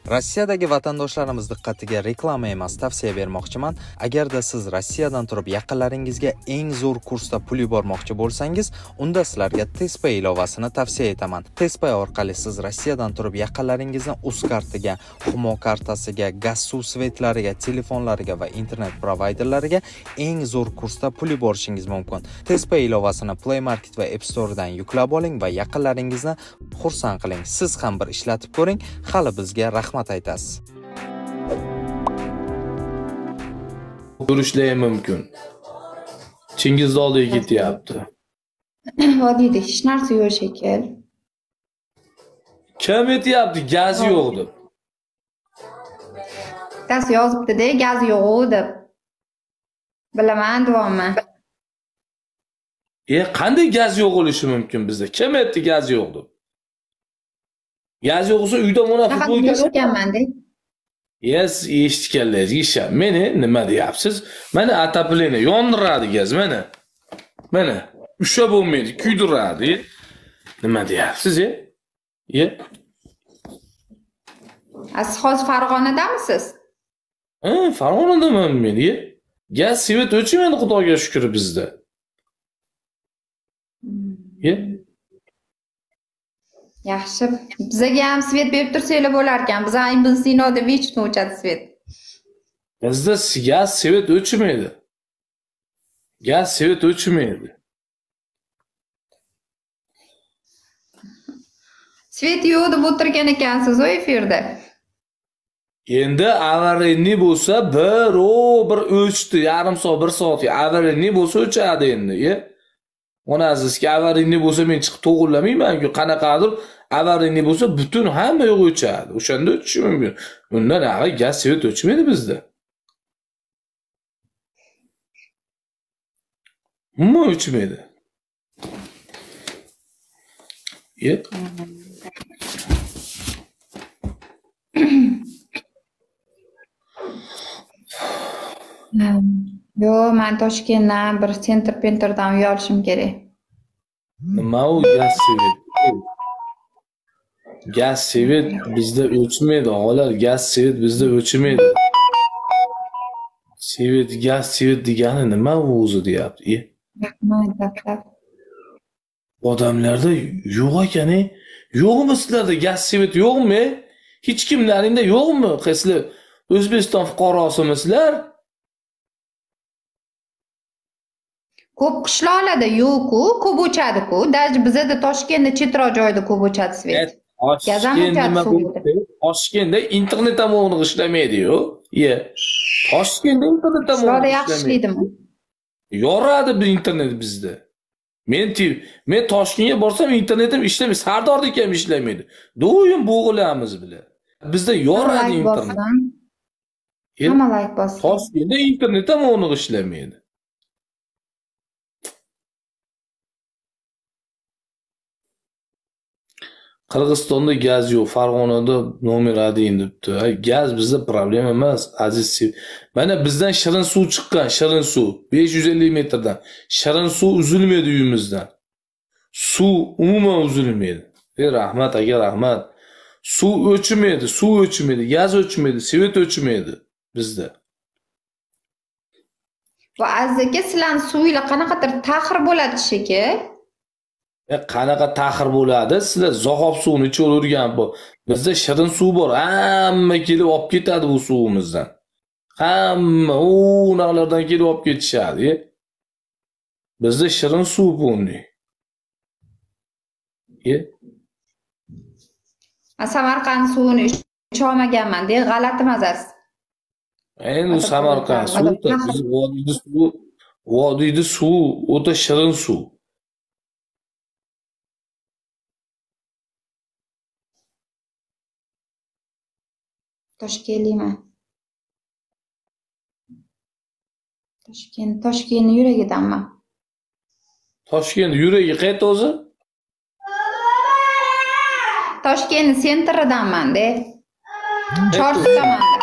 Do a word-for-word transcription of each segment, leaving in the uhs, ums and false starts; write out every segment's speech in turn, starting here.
Rossiyadagi vatandoshlarimiz diqqatiga reklama emas, tavsiya bermoqchiman. Agarda siz Rossiyadan turib yaqinlaringizga eng zo'r kursda pul yubormoqchi bo'lsangiz, unda sizlarga Tespay ilovasini tavsiya etaman. Tespay orqali siz Rossiyadan turib yaqinlaringizni uz kartiga, Humo kartasiga, gaz suv svetlariga, telefonlariga va internet provayderlariga eng zo'r kursda pul yuborishingiz mumkin. Tespay ilovasini Play Market va App Store'dan yuklab oling va yaqinlaringizni xursand qiling. Siz ham bir ishlatib ko'ring, hali bizga rahmat aytasiz. Ko'rishlari mumkin. Chingizni oldiga ketyapti. Vodiyda hech narsa yo'q shekil. Kim aytyapti gaz yo'q deb? Gaz yozibdi-da, gaz yo'q deb. Bilaman, deyapman. E, qanday gaz yo'q bo'lishi mumkin bizda? Kim aytdi gaz yo'q deb? Gaz yo'q bo'lsa uyda mana futbol ko'rganman-da. Yes, eshitganlaringiz isham. Meni nima deyapsiz? Mana atapleni yondiradi gaz, mana. Mana, usha bo'lmaydi, kuydiradi. Nima deyapsiz, e? Ye? Siz hozir Farg'onadamisiz? Ha, Farg'onadaman men, ye. Gaz svet o'chmaydi, Xudoga shukr bizda. Ye? Yaxshi. Bizga ham svet berib tursanglar bo'lar ekan. Biz ham benzinoda vechno o'chadi svet. Bizda gaz svet o'chmaydi. Gaz svet o'chmaydi. Svet yo'q deb o'tirgan ekansiz o efirda. Endi avarini bo'lsa bir o bir o'chdi, yarim soat, bir soat. Avarini bo'lsa o'chadi endi, ye. Onazizki avarini bo'lsa men chiqib to'g'rilamayman-ku, qanaqadir avarini bo'lsa butun hamma yo'q o'chadi. O'shanda o'chishi mumkin. Undan nari gaz svet o'chmaydi bizda. Umuman o'chmaydi. Ye? Yo, men Toshkentdan bir sentr pentrdan uy olishim kerak. Nima u gaz svet? Gaz svet bizda o'chmaydi, og'alar, gaz svet bizda o'chmaydi. Svet, gaz svet degani nima o'zi deyapti? Rahmat, rahmat. Odamlarda yo'q ekan-e? Yo'qmi sizlarda gaz svet yo'qmi? Hech kimlaringda yo'qmi? Sizlar O'zbekiston fuqarosimizlar? Ko'p qishloqlarda yo'q-ku, ko'p o'chadi-ku. Даже bizda Toshkentda chetroq joyda ko'p o'chadi svet. Toshkentda internet ham o'g'li ishlamaydi-yu. Ye. Toshkentda internet ham o'g'li ishlaydimi? Yoradi bu internet bizda. Men men Toshkentga borsam internetim ishlamaydi, Sardorda ham ishlamaydi. Do'yim bo'g'ilamiz bilan. Bizda yoradi internet. Hamma like bosdi. Toshkentda internet ham o'g'li ishlamaydi. Qirg'izistonda gaz yo'q, Farg'onada nomer adin debdi. Gaz bizda problema emas, aziz. Mana bizdan shirin suv chiqqan, shirin suv besh yuz ellik metrdan. Shirin suv uzilmaydi uyimizdan. Suv umuman uzilmaydi. Ey rahmat aka, rahmat. Suv o'chmaydi, suv o'chmaydi, gaz o'chmaydi, svet o'chmaydi bizda. Va azizga sizlarning suvinglar qanaqadir taxir bo'ladi sheki? E qanaqa taxir bo'ladi? Sizlar zahob suvni ichib o'rgan bu. Bizda shirin suv bor. Hamma kelib olib ketadi bu suvimizdan. Hamma u narlardan kelib olib ketishadi. Bizda shirin suv bunday. Ye? Samarqand suvini icha olmaganman-da, g'alati mazasi. Endi Samarqand suvi, biz vodiyda suv, vodiyda suv o'ta shirin suv. Toshkentliman. Toshkent, Toshkentning yuragidanman. Toshkent yuragi qayerda o'zi? Toshkentning sentridanman-da. Chorsu tomonda.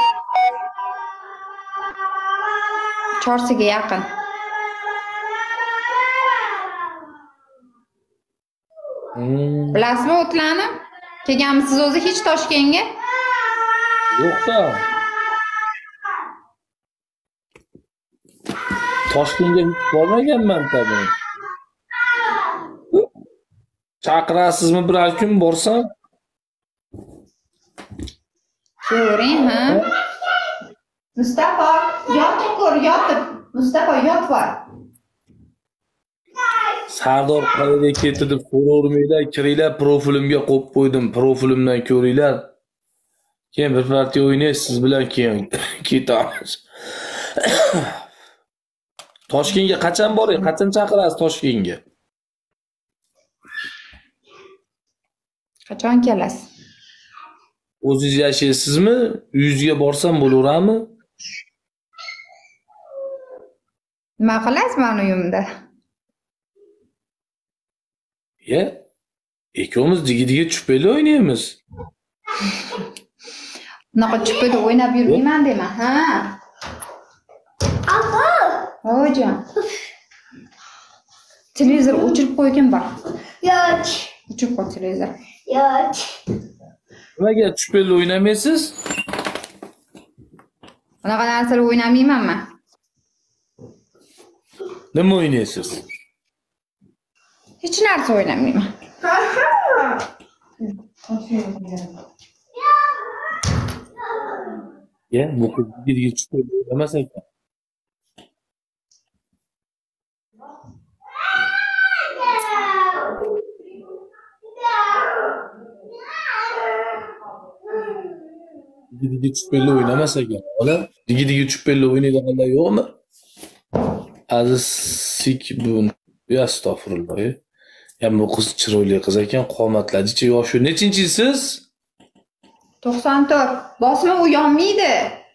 Chorsuga yaqin. Hmm. Bilasizmi o'tlarni? Kelganmisiz o'zi hech Toshkentga? Yo'q-da. Toshkentga hech bormaganman tabii. Chaqirasizmi bir kun borsam? Ko'ring, ha? Mustafa, yotib ko'r, yotib. Mustafa, yot var. Sardor qayerga ketdi deb so'ravermaylar, kiringlar profilimga qo'yib qo'ydim. Profilimdan ko'ringlar. Keyin bir partiya o'ynaysiz siz bilan keyin ketamiz. Toshkentga qachon boring? Qachon chaqirasiz Toshkentga? Qachon kelasiz? O'zingiz yashaysizmi? Uyingizga borsam bo'laveradimi? Nima qilasiz men uyimda? Ya, ikkovimiz digi-digi chupeli o'ynaymiz. Bunaqa chupida o'ynab yurmayman deyman, ha? Aha. Ho'jon. Televizor o'chirib qo'ygan bor. Yo'q. O'chirib qo'y televizor. Yo'q. Nimaga chupeli o'ynamaysiz? Bunaqa narsalar o'ynamayman men. Nima o'ynaysiz? Hech narsa o'ynamayman. Ya, bu digi-digi chupeli o'ynamas ekan. Digi-digi chupeli o'ynamas ekan. Ola, digi-digi chupeli o'ynaydiganlar yo'qmi? Aziz sik bu astag'firulloh. Ya bu qiz chiroyli qiz ekan, qomatlarcha yoshi nechinchisiz? to'qson to'rt. Bosma u yonmaydi.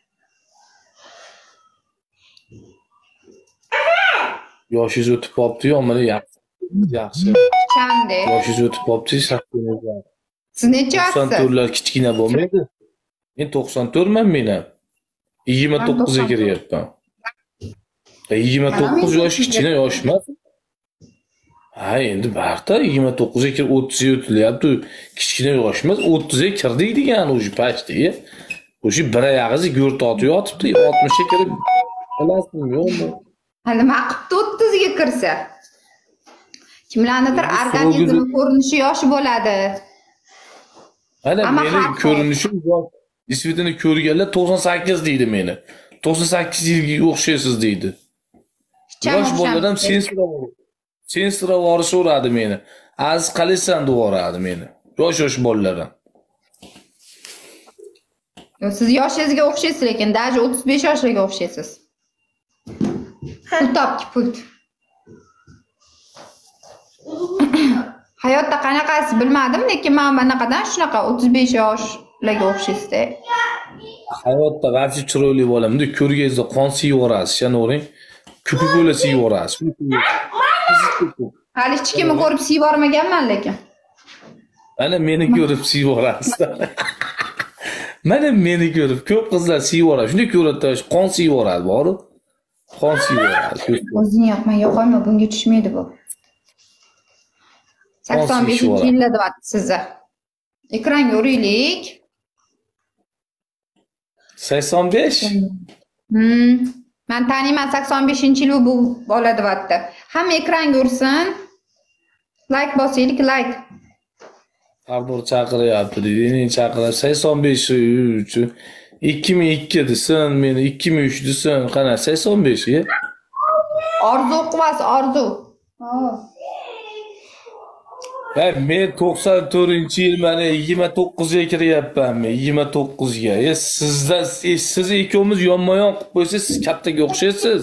Yoshingiz o'tib qopti-yu, mana yaxshi. Yaxshi. Chamde. Yoshingiz o'tib qopti, shaxsingiz. Siz nechasiz? to'qson to'rtlar kichkina bo'lmaydi. Men to'qson to'rtman men ham. yigirma to'qqizga kiryapman. yigirma to'qqiz yosh kichkina yosh emas. Ha, endi barta yigirma to'qqizga kirib o'ttizga o'tilyapti. Kichkina yosh emas, o'ttizga kirdik degani o'sha pashtiga. O'sha bir oyog'iz go'r tortib yotibdi, oltmishga kirib bilasizmi, yo'qmi? Ha, nima qilibdi o'ttizga kirsa? Kimlarnidir organizmi ko'rinishi yoshi bo'ladi. Mana meni ko'rinishim yosh. Isvetini ko'rganlar to'qson sakkiz deydi meni. to'qson sakkiz yilga o'xshaysiz deydi. Yosh boladan sen so'rab Sen so'rab so'radi meni. Aziz qalaysan deb so'radi meni. Yosh-yosh bolalardan. Yo, siz yoshingizga o'xshaysiz, lekin даже o'ttiz besh yoshlarga o'xshaysiz. Pul topki, pul. Hayotda qanaqasi bilmadim, lekin men bunaqadan shunaqa o'ttiz besh yoshlarga o'xshaysiz. Hayotda g'archi chiroyli bo'lamda, ko'rgangizda qon siyvorasiz, shano'ring. Ko'k-ko'la siyvorasiz. Hali hech kimni ko'rib siyvormaganman lekin. Mana meni ko'rib siyvorasiz. Mana meni ko'rib ko'p qizlar siyvoradi. Shunday ko'radi, qon siyvoradi, bor-ku. Qon siyvoradi. O'zing yoqmay yo'qolma, bunga tushmaydi bu. sakson beshinchi yilda deyapti sizni. Ekranga uraylik. sakson besh? Hmm. Men taniyman sakson beshinchi yil bu bola deyapti. Hamma ekranga ursin. Like bosaylik, like. Sardor chaqiryapti deydi. Men chaqirib sakson besh uchun ikki ming ikki desin, meni ikki ming uch desin. Qana sakson besh ya? Orzu o'qivasiz, orzu. Ha. Ha, men to'qson to'rtinchi yil mana yigirma to'qqizga kiryapman men, yigirma to'qqizga. E sizdan siz ikkovimiz yonma-yon qilib qo'ysangiz, siz kattaga o'xshaysiz.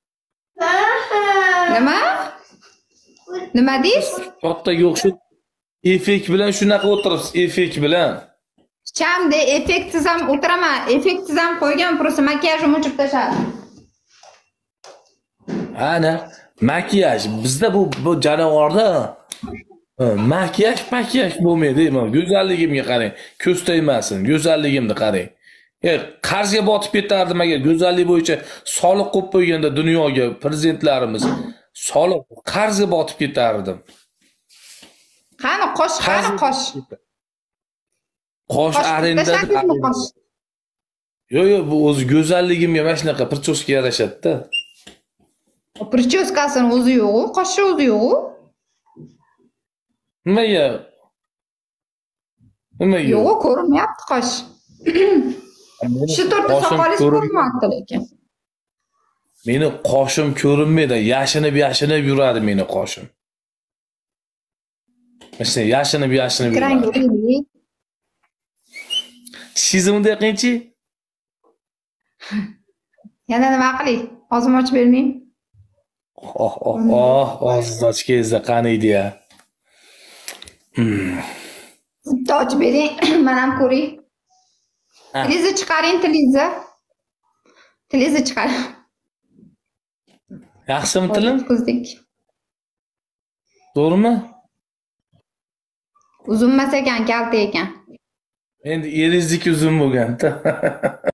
Nima? Nima deysiz? Kattaga o'xshaysiz. Effekt bilan shunaqa o'tiribsiz, effekt bilan. Chamda effektsiz ham o'tiraman. Effektsiz ham qo'ygan, просто makiyajimni o'chirib tashladim. Ana, makiyaj bizda bu bu janovorda makiyaj, makiyaj bo'lmaydi. Men go'zalligimga qarang. Ko'z tegmasin, go'zalligimni qarang. E, qarzga botib ketardim agar go'zallik bo'yicha soliq qo'yib qo'yganda dunyoga prezidentlarimiz soliq qarzga botib ketardim. Qani qosh, qani qosh. Qosh arenda Yo'q, yo'q, bu o'zi go'zalligimga mana shunaqa prическа yarashadi-da. Прическасini o'zi yo'q-u, qoshi o'zi yo'q-u. Nimaga? Nimaga? Yo'q, ko'rinmayapti qosh. Shu to'rtta soqolingiz ko'rinmayapti lekin. Meni qoshim ko'rinmaydi, yashinib yashinib yuradi meni qoshim. Mana yashinib yashinib Ekranga yuradi. uraylik. Shizimda qancha? Yana nima qilay? Og'zimni ochib bermaymi? Oh, oh, oh, og'zingizni ochganingizda qaniydi-ya. Bitta ochib bering, men ham ko'ray. Tilingizni chiqaring, tilingizni. Tilingizni chiqaring. Yaxshimi tilim? Kuzdik. To'g'rimi? Uzunmas ekan, kalta ekan. Endi eringizniki uzun bo'lgan-da.